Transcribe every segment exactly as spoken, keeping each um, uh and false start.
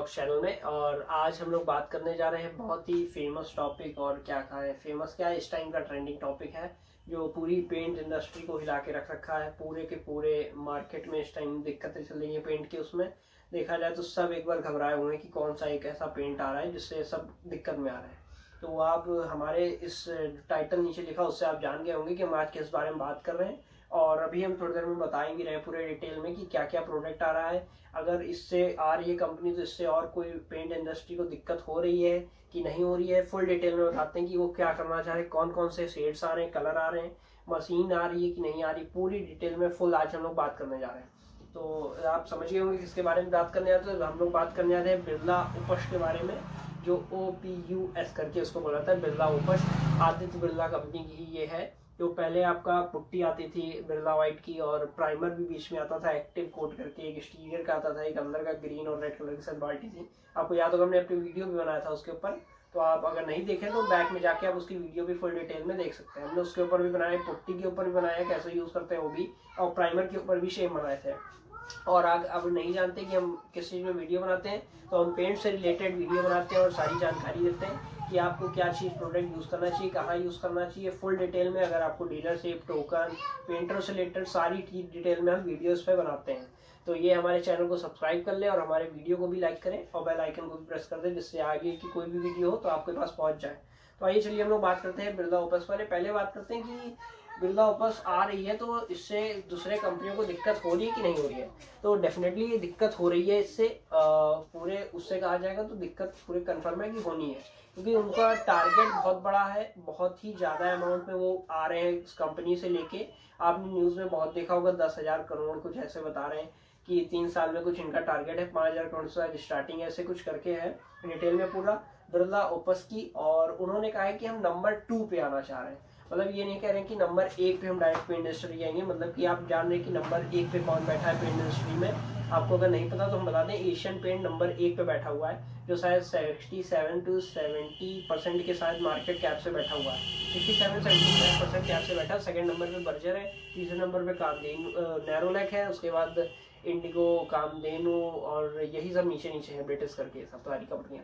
Blogs channel में। और आज हम लोग बात करने जा रहे हैं बहुत ही फेमस टॉपिक, और क्या कहा है फेमस क्या है, इस टाइम का ट्रेंडिंग टॉपिक है जो पूरी पेंट इंडस्ट्री को हिला के रख रखा है। पूरे के पूरे मार्केट में इस टाइम दिक्कतें चल रही है पेंट की। उसमें देखा जाए तो सब एक बार घबराए हुए हैं कि कौन सा एक ऐसा पेंट आ रहा है जिससे सब दिक्कत में आ रहे हैं। तो आप हमारे इस टाइटल नीचे लिखा उससे आप जान गए होंगे कि हम आज किस बारे में बात कर रहे हैं। और अभी हम थोड़ी देर में बताएं भी रहे पूरे डिटेल में कि क्या क्या प्रोडक्ट आ रहा है, अगर इससे आ रही है कंपनी तो इससे और कोई पेंट इंडस्ट्री को दिक्कत हो रही है कि नहीं हो रही है। फुल डिटेल में बताते हैं कि वो क्या करना चाह रहे हैं, कौन कौन से शेड्स आ रहे हैं, कलर आ रहे हैं, मशीन आ रही है कि नहीं आ रही, पूरी डिटेल में फुल आज हम लोग बात करने जा रहे हैं। तो आप समझ गए होंगे किसके बारे में बात करने जाते हैं। तो हम लोग बात करने जा रहे हैं बिरला उपश के बारे में, जो ओ पी यू एस करके उसको बोला था, बिरला उपश। आदित्य बिरला कंपनी की ये है। जो पहले आपका पुट्टी आती थी बिरला व्हाइट की, और प्राइमर भी बीच में आता था एक्टिव कोट करके, एक एक्सटीरियर का आता था, एक अंदर का ग्रीन और रेड कलर की सब बाल्टी थी। आपको याद होगा हमने अपनी वीडियो भी बनाया था उसके ऊपर। तो आप अगर नहीं देखें तो बैक में जाके आप उसकी वीडियो भी फुल डिटेल में देख सकते हैं। हमने उसके ऊपर भी बनाया, पुट्टी के ऊपर भी बनाया कैसे यूज करते हैं वो भी, और प्राइमर के ऊपर भी शेप बनाए थे। और आप अब नहीं जानते कि हम किस चीज़ में वीडियो बनाते हैं, तो हम पेंट से रिलेटेड वीडियो बनाते हैं और सारी जानकारी देते हैं कि आपको क्या चीज़ प्रोडक्ट यूज़ करना चाहिए, कहाँ यूज़ करना चाहिए, फुल डिटेल में। अगर आपको डीलरशिप, टोकन, पेंटर से रिलेटेड सारी चीज डिटेल में हम वीडियोस पे बनाते हैं। तो ये हमारे चैनल को सब्सक्राइब कर ले और हमारे वीडियो को भी लाइक करें और बेल आइकन को भी प्रेस कर दें, जिससे आगे की कोई भी वीडियो हो तो आपके पास पहुंच जाए। तो आइए चलिए हम लोग बात करते हैं बिरला ओपस वाले। पहले बात करते हैं कि बिरला ओपस आ रही है तो इससे दूसरे कंपनियों को दिक्कत हो रही है कि नहीं हो रही है। तो डेफिनेटली ये दिक्कत हो रही है। इससे पूरे उससे कहा जाएगा तो दिक्कत पूरे कन्फर्म है कि होनी है, क्योंकि उनका टारगेट बहुत बड़ा है, बहुत ही ज़्यादा अमाउंट में वो आ रहे हैं इस कंपनी से लेके। आपने न्यूज़ में बहुत देखा होगा, दस हज़ार करोड़ कुछ ऐसे बता रहे हैं कि तीन साल में कुछ इनका टारगेट है, पाँच हज़ार करोड़ से स्टार्टिंग ऐसे कुछ करके है डिटेल में पूरा बिरला ओपस की। और उन्होंने कहा है कि हम नंबर टू पे आना चाह रहे हैं। मतलब ये नहीं कह रहे हैं कि नंबर एक पे हम डायरेक्ट पेंट इंडस्ट्री जाएंगे, मतलब कि आप जान रहे हैं कि नंबर एक पे कौन बैठा है पेंट इंडस्ट्री में। आपको अगर नहीं पता तो हम बता दें, एशियन पेंट नंबर एक पे बैठा हुआ है, जो शायद sixty seven to seventy percent के साथ मार्केट कैप से बैठा हुआ है। Sixty seven seventy percent cap से बैठा। सेकंड नंबर पे बर्जर है, तीसरे नंबर पे कामधेनु नैरोलैक है, उसके बाद इंडिगो, कामधेनु और यही सब नीचे नीचे है ब्रिटिश करके सब सारी कंपनियां।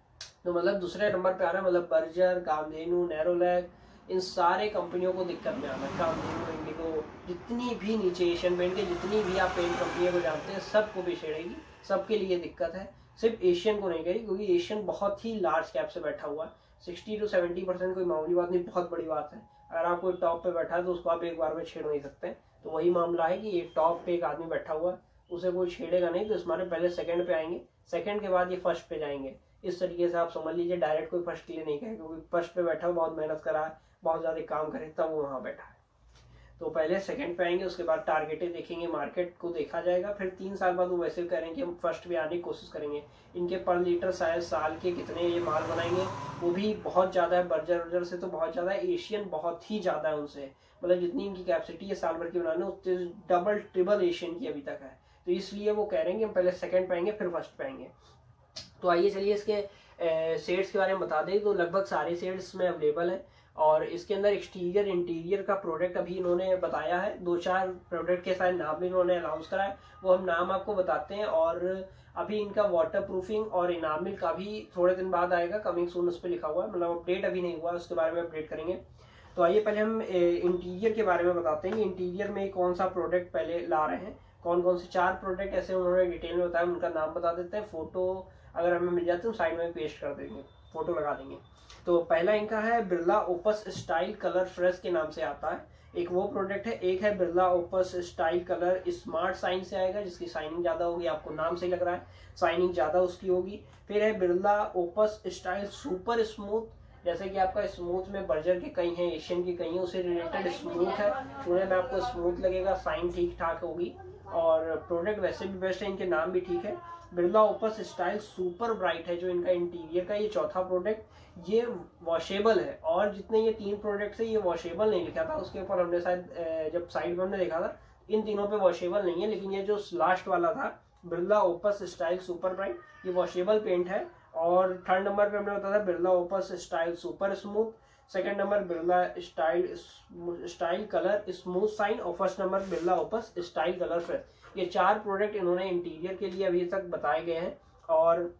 तो मतलब दूसरे नंबर पे आ रहा है, मतलब बर्जर, कामधेनु, नैरोलैक, इन सारे कंपनियों को दिक्कत में आना है। कामधेनु, इंडिगो, जितनी भी नीचे एशियन पेंट के जितनी भी आप पेंट कंपनियों को जानते हैं सबको भी छेड़ेगी, सबके लिए दिक्कत है। सिर्फ एशियन को नहीं करी, क्योंकि एशियन बहुत ही लार्ज कैप से बैठा हुआ है। सिक्सटी टू सेवेंटी परसेंट कोई मामूली बात नहीं, बहुत बड़ी बात है। अगर आप कोई टॉप पे बैठा है तो उसको आप एक बार में छेड़ नहीं सकते। तो वही मामला है कि एक टॉप पे एक आदमी बैठा हुआ है, उसे कोई छेड़ेगा नहीं, तो इसमारे पहले सेकंड पे आएंगे, सेकंड के बाद ये फर्स्ट पे जाएंगे। इस तरीके से आप समझ लीजिए, डायरेक्ट कोई फर्स्ट के लिए नहीं कहे, क्योंकि फर्स्ट पे बैठा हुआ बहुत मेहनत करा है, बहुत ज्यादा काम करे तब वो वहां बैठा है। तो पहले सेकंड पे आएंगे, उसके बाद टारगेटें देखेंगे, मार्केट को देखा जाएगा, फिर तीन साल बाद वो वैसे करेंगे कि हम फर्स्ट पे आने की कोशिश करेंगे। इनके पर लीटर शायद साल के कितने ये माल बनाएंगे वो भी बहुत ज्यादा है, बर्जर वर्जर से तो बहुत ज्यादा है, एशियन बहुत ही ज्यादा है उनसे। मतलब जितनी इनकी कैपेसिटी है साल भर की बनाने, उससे डबल ट्रिबल एशियन की अभी तक है। तो इसलिए वो कह रहे हैं कि हम पहले सेकंड पे आएंगे फिर फर्स्ट पे आएंगे। तो आइए चलिए इसके शेड्स के बारे में बता दें। तो लगभग सारे शेड्स में अवेलेबल है, और इसके अंदर एक्सटीरियर इंटीरियर का प्रोडक्ट अभी इन्होंने बताया है। दो चार प्रोडक्ट के साथ नाम भी इन्होंने अनाउंस करा है, वो हम नाम आपको बताते हैं। और अभी इनका वाटर प्रूफिंग और इनामिल का भी थोड़े दिन बाद आएगा, कमिंग सून उस पर लिखा हुआ है, मतलब अपडेट अभी नहीं हुआ, उसके बारे में अपडेट करेंगे। तो आइए पहले हम इंटीरियर के बारे में बताते हैं कि इंटीरियर में कौन सा प्रोडक्ट पहले ला रहे हैं, कौन कौन से चार प्रोडक्ट ऐसे उन्होंने डिटेल में बताया, उनका नाम बता देते हैं। फोटो अगर हमें मिल जाते हैं साइड में पेस्ट कर देंगे, फोटो लगा देंगे। तो पहला इनका है Birla Opus style colour fresh के नाम से आता है, एक वो प्रोडक्ट है। एक है Birla Opus style colour smart shine से आएगा, जिसकी शाइनिंग ज्यादा होगी, आपको नाम से लग रहा है शाइनिंग ज्यादा उसकी होगी। फिर है Birla Opus style super smooth, जैसे कि आपका स्मूथ में बर्जर के कई हैं, एशियन की कई हैं, उससे रिलेटेड स्मूथ है, सुनने में आपको स्मूथ लगेगा, शाइन ठीक ठाक होगी और प्रोडक्ट वैसे भी बेस्ट है, इनके नाम भी ठीक है। Birla Opus style super bright है जो इनका इंटीरियर का ये चौथा प्रोडक्ट, ये वॉशेबल है। और जितने ये तीन प्रोडक्ट है ये वॉशेबल नहीं लिखा था उसके ऊपर, हमने शायद जब साइड में हमने देखा था इन तीनों पे वॉशेबल नहीं है, लेकिन ये जो लास्ट वाला था Birla Opus style super bright, ये वॉशेबल पेंट है। और थर्ड नंबर पे हमने बताया था Birla Opus style super smooth, second number Birla style style colour smooth shine, और first number Birla Opus style colour fresh. ये चार प्रोडक्ट इन्होंने इंटीरियर के लिए अभी तक बताए गए हैं। और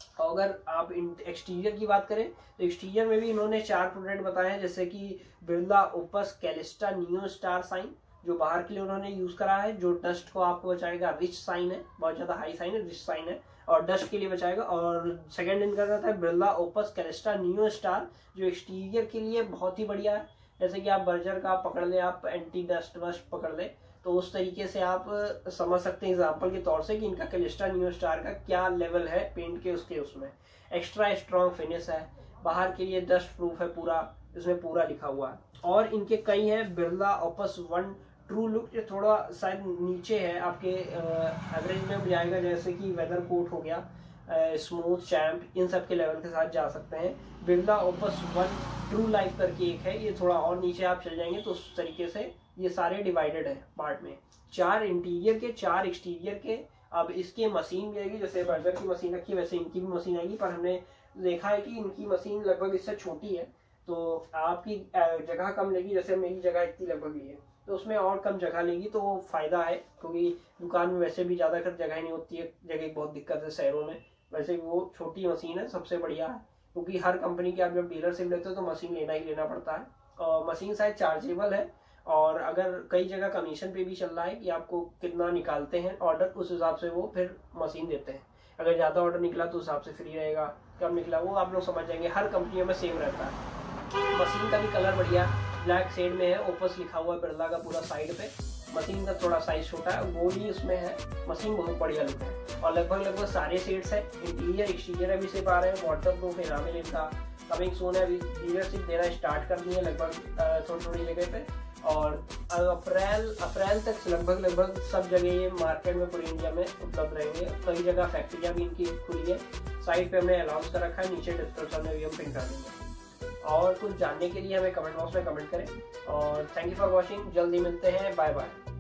अगर आप एक्सटीरियर की बात करें तो एक्सटीरियर में भी इन्होंने चार प्रोडक्ट बताए हैं, जैसे कि Birla Opus Calista neo star shine, जो बाहर के लिए उन्होंने यूज करा है, जो डस्ट को आपको बचाएगा। रिच साइन है, बहुत ज्यादा हाई साइन है, रिच साइन है और डस्ट के लिए बचाएगा। और सेकंड इनका रहता है Birla Opus Calista neo star, जो एक्सटीरियर के लिए बहुत ही बढ़िया है। जैसे कि आप बर्जर का पकड़ ले, आप एंटी डस्ट वस्ट पकड़ ले, तो उस तरीके से आप समझ सकते हैं एग्जाम्पल के तौर से कि इनका कैलिस्टा नियो स्टार का क्या लेवल है पेंट के उसके उसमें। एक्स्ट्रा स्ट्रॉन्ग फिनिश है, बाहर के लिए डस्ट प्रूफ है पूरा, इसमें पूरा लिखा हुआ है। और इनके कई हैं, Birla Opus one true look, ये थोड़ा शायद नीचे है, आपके एवरेज में जाएगा, जैसे कि वेदर कोट हो गया, स्मूथ चैम्प, इन सब के लेवल के साथ जा सकते हैं। Birla Opus one true life करके एक है, ये थोड़ा और नीचे आप चल जाएंगे तो उस तरीके से ये सारे डिवाइडेड है पार्ट में, चार इंटीरियर के चार एक्सटीरियर के। अब इसकी मशीन भी आएगी, जैसे बर्गर की मशीन रखी है वैसे इनकी भी मशीन आएगी, पर हमने देखा है कि इनकी मशीन लगभग इससे छोटी है, तो आपकी जगह कम लेगी। जैसे मेरी जगह इतनी लगभग ही है, तो उसमें और कम जगह लेगी, तो फायदा है, क्योंकि दुकान में वैसे भी ज्यादा कर जगह नहीं होती है, जगह की बहुत दिक्कत है शहरों में। वैसे वो छोटी मशीन है, सबसे बढ़िया है, क्योंकि हर कंपनी की आप जब डीलरशिप लेते हो तो मशीन लेना ही लेना पड़ता है। और मशीन शायद चार्जेबल है, और अगर कई जगह कमीशन पे भी चल रहा है कि आपको कितना निकालते हैं ऑर्डर, उस हिसाब से वो फिर मशीन देते हैं। अगर ज़्यादा ऑर्डर निकला तो उस हिसाब से फ्री रहेगा, कम निकला वो आप लोग समझ जाएंगे, हर कंपनियों में सेम रहता है। मशीन का भी कलर बढ़िया ब्लैक शेड में है, ओपस लिखा हुआ है बिरला का पूरा साइड पे। मशीन का थोड़ा साइज छोटा है, गोली उसमें है, मशीन बहुत बढ़िया लुक है। और लगभग लगभग सारे शेड्स है, इंटीरियर एक्सटीरियर अभी से पा रहे हैं, वाटर प्रूफ इनामिल इनका कमिंग सून है, अभी डीलरशिप देना स्टार्ट कर दी है लगभग थोड़ी थोड़ी जगह पे। और अप्रैल अप्रैल तक लगभग लगभग सब जगह ये मार्केट में पूरी इंडिया में उपलब्ध रहेंगे। कई जगह फैक्ट्रियाँ भी इनकी खुली है, साइट पे हमने अनाउंस कर रखा है, नीचे डिस्क्रिप्शन में भी हम पिन कर देंगे। और कुछ जानने के लिए हमें कमेंट बॉक्स में कमेंट करें, और थैंक यू फॉर वॉचिंग, जल्दी मिलते हैं, बाय बाय।